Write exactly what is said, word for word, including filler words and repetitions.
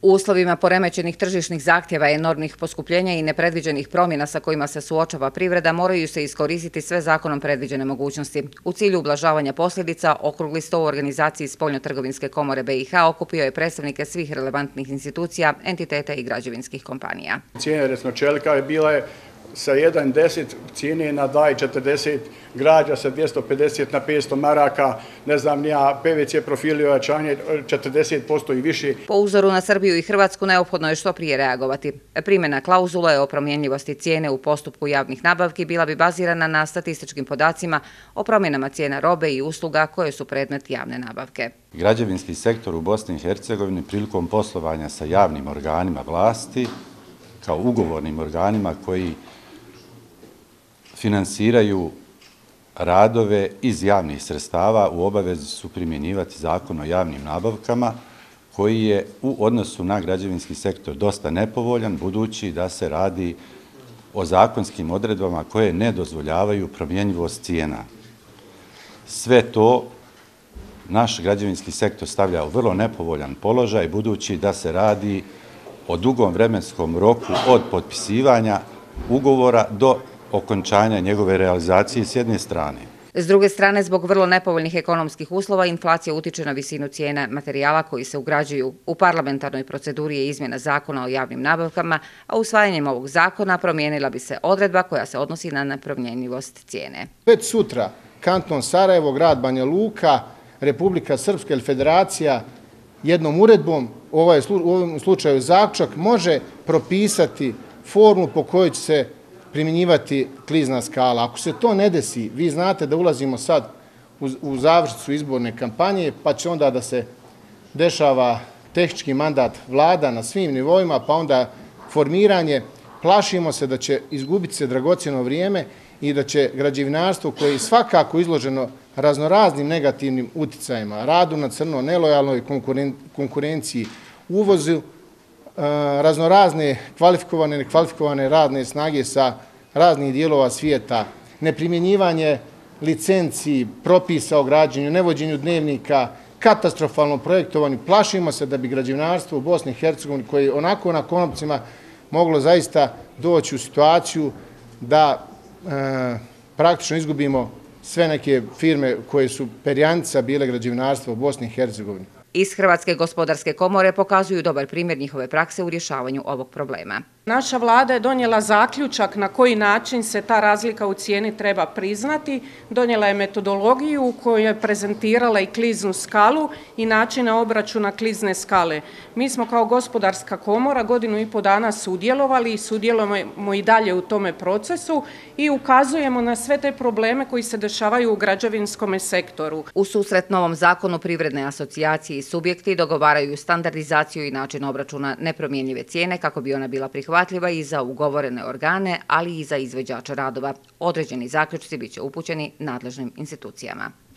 U uslovima poremećenih tržišnih zahtjeva, enormnih poskupljenja i nepredviđenih promjena sa kojima se suočava privreda, moraju se iskoristiti sve zakonom predviđene mogućnosti. U cilju ublažavanja posljedica, okrugli sto u organizaciji Spoljnotrgovinske komore B i H okupio je predstavnike svih relevantnih institucija, entiteta i građevinskih kompanija. Cijena recimo čelika je bila je sa jedan deset cijene na dva četrdeset, građa sa dvjesto pedeset na petsto maraka, ne znam nija, P V C profili ojačanje četrdeset posto i više. Po uzoru na Srbiju i Hrvatsku neophodno je što prije reagovati. Primjena klauzule o promjenjivosti cijene u postupku javnih nabavki bila bi bazirana na statističkim podacima o promjenama cijena robe i usluga koje su predmet javne nabavke. Građevinski sektor u Bosni i Hercegovini prilikom poslovanja sa javnim organima vlasti, kao ugovornim organima koji finansiraju radove iz javnih sredstava, u obavezi su primjenjivati Zakon o javnim nabavkama, koji je u odnosu na građevinski sektor dosta nepovoljan, budući da se radi o zakonskim odredbama koje ne dozvoljavaju promjenjivost cijena. Sve to naš građevinski sektor stavlja u vrlo nepovoljan položaj, budući da se radi o dugom vremenskom roku od potpisivanja ugovora do okončanja njegove realizacije s jedne strane. S druge strane, zbog vrlo nepovoljnih ekonomskih uslova, inflacija utiče na visinu cijena materijala koji se ugrađuju. U parlamentarnoj proceduri je izmjena zakona o javnim nabavkama, a usvajanjem ovog zakona promijenila bi se odredba koja se odnosi na nepromjenjivost cijene. Već sutra kanton Sarajevo, grad Banja Luka, Republika Srpska ili Federacija jednom uredbom, u ovom slučaju zaključak, može propisati formulu po kojoj će se primjenjivati klizna skala. Ako se to ne desi, vi znate da ulazimo sad u završnicu izborne kampanje, pa će onda da se dešava tehnički mandat vlada na svim nivoima, pa onda formiranje. Plašimo se da će izgubiti se dragocjeno vrijeme i da će građevinarstvo, koje je svakako izloženo raznoraznim negativnim uticajima, radu na crno, nelojalnoj konkurenciji, uvozu raznorazne kvalifikovane i nekvalifikovane radne snage sa raznih dijelova svijeta, neprimjenjivanje licenciji, propisa o građenju, nevođenju dnevnika, katastrofalno projektovanju. Plašimo se da bi građevinarstvo u Bosni i Hercegovini, koje onako na konopcima moglo zaista doći u situaciju da praktično izgubimo sve neke firme koje su perjanica bile građevinarstva u Bosni i Hercegovini. Iz Hrvatske gospodarske komore pokazuju dobar primjer njihove prakse u rješavanju ovog problema. Naša vlada je donijela zaključak na koji način se ta razlika u cijeni treba priznati. Donijela je metodologiju u kojoj je prezentirala i kliznu skalu i načine obračuna klizne skale. Mi smo kao gospodarska komora godinu i po dana sudjelovali i sudjelujemo i dalje u tome procesu i ukazujemo na sve te probleme koji se dešavaju u građevinskom sektoru. U susret novom zakonu privredne asocijacije i subjekti dogovaraju standardizaciju i način obračuna nepromjenjive cijene kako bi ona bila prihvatljiva i za ugovorene organe, ali i za izvođače radova. Određeni zaključci biće upućeni nadležnim institucijama.